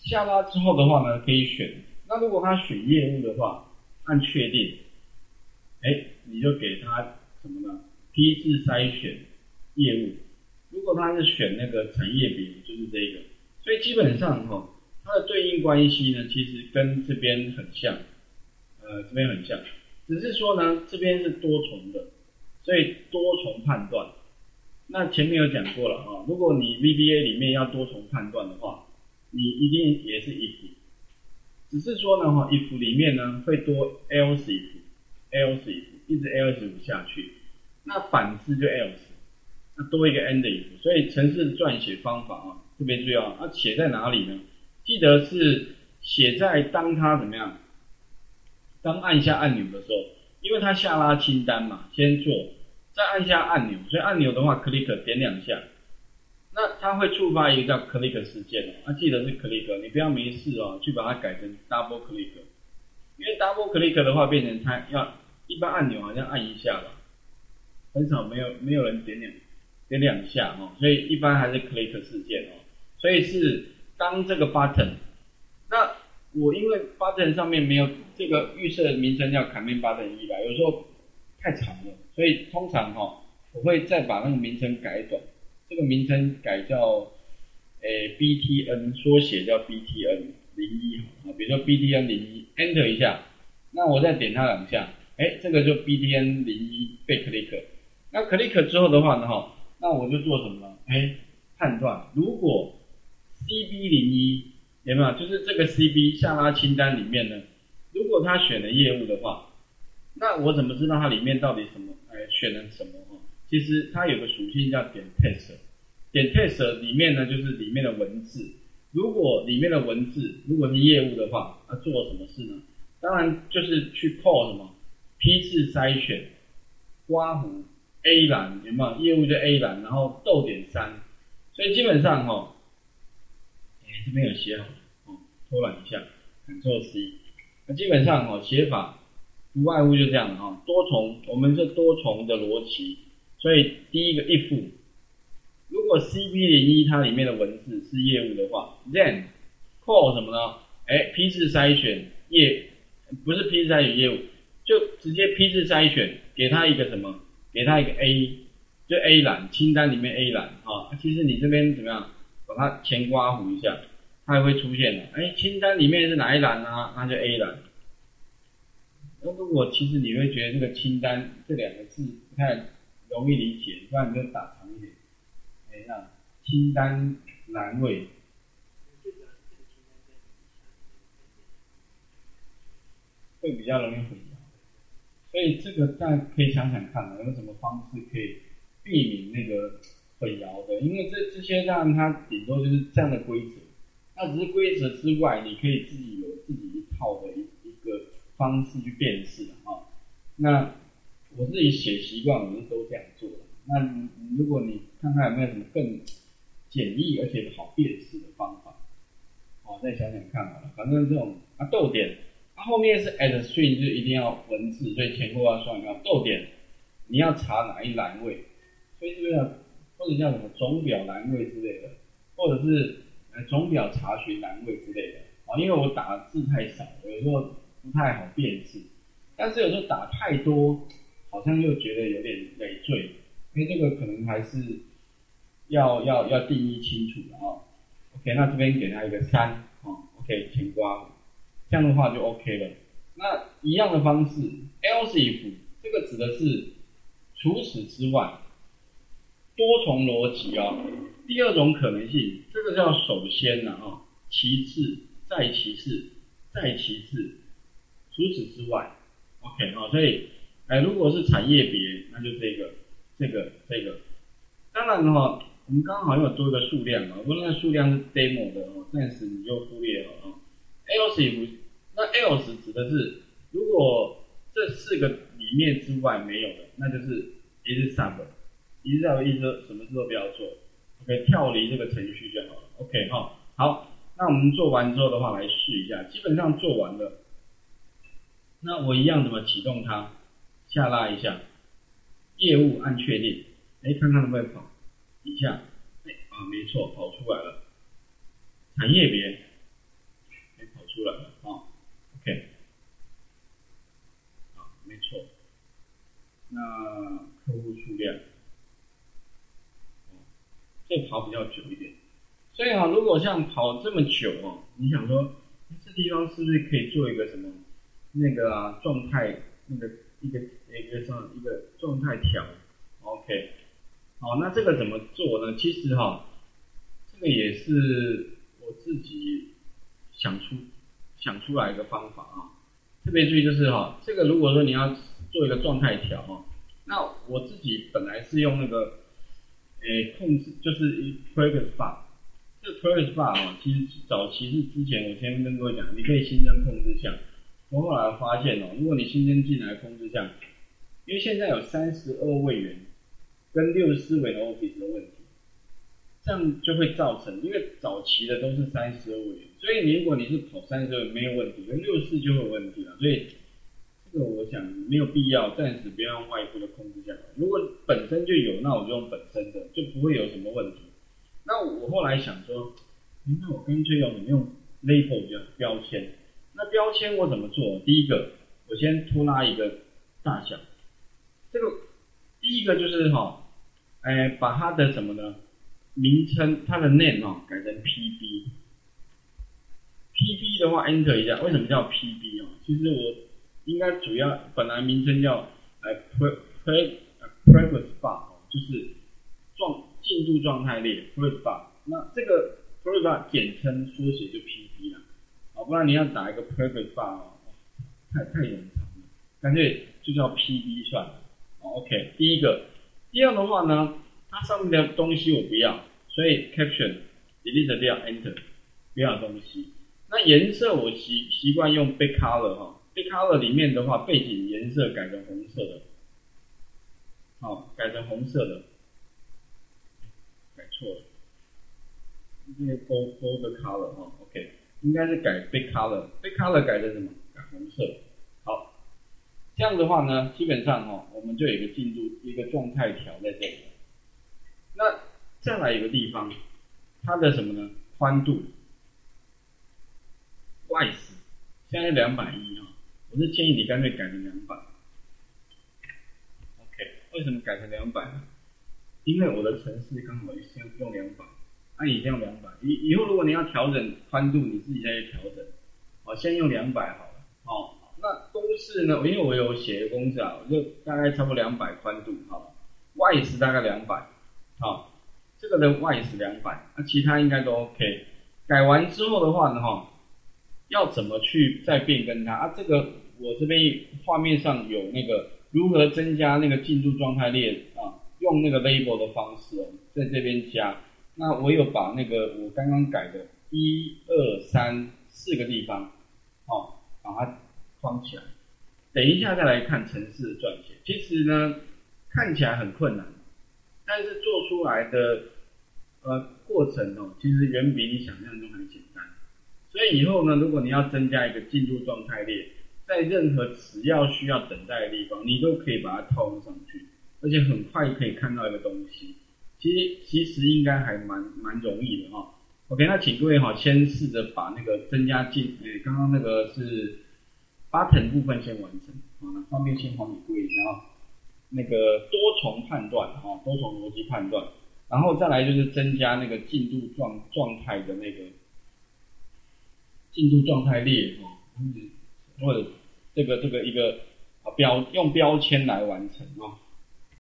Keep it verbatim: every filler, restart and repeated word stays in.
下拉之后的话呢，可以选。那如果他选业务的话，按确定，哎，你就给他什么呢？批次筛选业务。如果他是选那个产业别，就是这个。所以基本上哈、哦，它的对应关系呢，其实跟这边很像，呃，这边很像，只是说呢，这边是多重的，所以多重判断。那前面有讲过了啊，如果你 V B A 里面要多重判断的话，你一定也是 if， 只是说呢哈 if 里面呢会多 else if，else if 一直 else if 下去，那反之就 else， 那多一个 and if， 所以程式撰写方法啊特别重要。啊，写在哪里呢？记得是写在当它怎么样，当按下按钮的时候，因为它下拉清单嘛，先做。再按下按钮，所以按钮的话 ，click 点两下，那它会触发一个叫 click 事件哦，啊，记得是 click， 你不要没事哦，去把它改成 double click， 因为 double click 的话变成它要一般按钮好像按一下吧，很少没有没有人点两点两下哦，所以一般还是 click 事件哦，所以是当这个 button， 那我因为 button 上面没有这个预设名称叫 command button 一啦，有时候太长了。所以通常哈、哦，我会再把那个名称改短，这个名称改叫诶 B T N， 缩写叫 B T N 零一啊，比如说 B T N 零一 ，Enter 一下，那我再点它两下，哎，这个就 B T N 零一被 click， 那 click 之后的话呢哈，那我就做什么呢？哎，判断如果 C B 零一有没有？就是这个 C B 下拉清单里面呢，如果他选了业务的话，那我怎么知道它里面到底什么？哎，选了什么？哈，其实它有个属性叫点 text， 点 text 里面呢就是里面的文字。如果里面的文字如果是业务的话，要做什么事呢？当然就是去 call 什么批次筛选，刮胡 A 栏有没有？业务就 A 栏，然后逗点三。所以基本上哈、哦，哎这边有写好哦，偷懒一下 ，Ctrl C。那基本上哈、哦、写法。不外乎就这样哈，多重，我们是多重的逻辑，所以第一个 if， 如果 C B 零一 它里面的文字是业务的话 ，then call 什么呢？哎，批次筛选业，不是批次筛选业务，就直接批次筛选，给它一个什么？给它一个 A， 就 A 栏清单里面 A 栏啊，其实你这边怎么样？把它前刮弧一下，它也会出现的。哎，清单里面是哪一栏啊？那就 A 栏。那如果其实你会觉得这个清单这两个字不太容易理解，不然你就打长一点。哎，那清单栏位，会比较容易混淆。所以这个大家可以想想看啊，有什么方式可以避免那个混淆的？因为这这些让它顶多就是这样的规则，那只是规则之外，你可以自己有自己一套的一一个方式去辨识啊。那我自己写习惯，我是都这样做的。那如果你看看有没有什么更简易而且好辨识的方法，好，再想想看好了。反正这种啊逗点，它、啊、后面是 at string 就一定要文字，所以前后要双标。逗点你要查哪一栏位，所以这个或者叫什么总表栏位之类的，或者是呃总表查询栏位之类的啊。因为我打的字太少，有时候不太好辨识，但是有时候打太多，好像又觉得有点累赘，因为这个可能还是要要要定义清楚的啊。OK， 那这边给它一个三啊 ，OK 前刮，这样的话就 OK 了。那一样的方式 ，else if 这个指的是除此之外多重逻辑啊。第二种可能性，这个叫首先呢啊，其次，再其次，再其次，除此之外 ，OK 啊，所以哎，如果是产业别，那就这个，这个，这个。当然哈，我们刚好有多一个数量啊，不过那个数量是 demo 的哦，暂时你就忽略了啊。else if 那 else 指的是，如果这四个里面之外没有的，那就是一是 sub， 一是要意思什么事都不要做 ，OK， 跳离这个程序就好了 ，OK 哈。好，那我们做完之后的话来试一下，基本上做完了。那我一样怎么启动它？下拉一下，业务按确定，哎，看看会不会跑，一下，哎啊，没错，跑出来了。产业别， 跑比较久一点。所以啊，如果像跑这么久哦，你想说这地方是不是可以做一个什么那个啊状态那个一个一个上一个状态条 ，OK， 好，那这个怎么做呢？其实哈、哦，这个也是我自己想出想出来一个方法啊。特别注意就是哈、哦，这个如果说你要做一个状态条哦，那我自己本来是用那个诶控制就是一 progress bar。这 progress bar 啊，其实早期是之前我先跟各位讲，你可以新增控制项。我后来发现哦，如果你新增进来控制项，因为现在有三十二位元跟六十四位的 Office 的问题，这样就会造成，因为早期的都是三十二位元，所以你如果你是跑三十二没有问题，跟六十四就会有问题了。所以这个我想没有必要，暂时不要用外部的控制项。如果本身就有，那我就用本身的，就不会有什么问题。那我后来想说，那我干脆用什么用 label 叫标签。那标签我怎么做？第一个，我先拖拉一个大小。这个第一个就是哈、哦，哎，把它的什么呢？名称，它的 name 哦改成 P B。P B 的话 enter 一下，为什么叫 P B 哦？其实我应该主要本来名称叫呃 pre pre progress bar 哦，就是状进度状态列 progress bar。那这个 progress bar 简称缩写就 P B 啦，好，不然你要打一个 progress bar 哦，太太冗长了，干脆就叫 P B 算了。OK， 第一个，第二的话呢，它上面的东西我不要，所以 caption delete 掉 enter， 不要东西。那颜色我习习惯用 big color 哈 ，big color 里面的话，背景颜色改成红色的，好，改成红色的，改错了，这个 bold bold color 哈 ，OK， 应该是改 big color，big color 改成什么？改红色。好，这样的话呢，基本上哈，我们就有一个进度一个状态条在这里。那再来一个地方，它的什么呢？宽度。外十，现在两百一啊，我是建议你干脆改成两百。OK， 为什么改成两百呢？因为我的程式刚好先用两百，那你先用两百，以以后如果你要调整宽度，你自己再去调整。好，先用两百好了。哦，那公式呢？因为我有写个公式啊，我就大概差不多两百宽度，好，外十大概两百，好，这个的外十两百，那其他应该都 OK。改完之后的话呢，哈。要怎么去再变更它啊？这个我这边画面上有那个如何增加那个进度状态列啊，用那个 label 的方式哦，在这边加。那我有把那个我刚刚改的一二三四个地方，哦，把它框起来。等一下再来看程式的撰写。其实呢，看起来很困难，但是做出来的呃过程哦，其实远比你想象中还简单。所以以后呢，如果你要增加一个进度状态列，在任何只要需要等待的地方，你都可以把它套用上去，而且很快可以看到一个东西。其实其实应该还蛮蛮容易的哈、哦。OK， 那请各位哈、哦，先试着把那个增加进，诶，刚刚那个是 button 部分先完成，好，那方便先帮你归一下啊。那个多重判断哈、哦，多重逻辑判断，然后再来就是增加那个进度状状态的那个。进度状态列哦，或者这个这个一个标用标签来完成哦。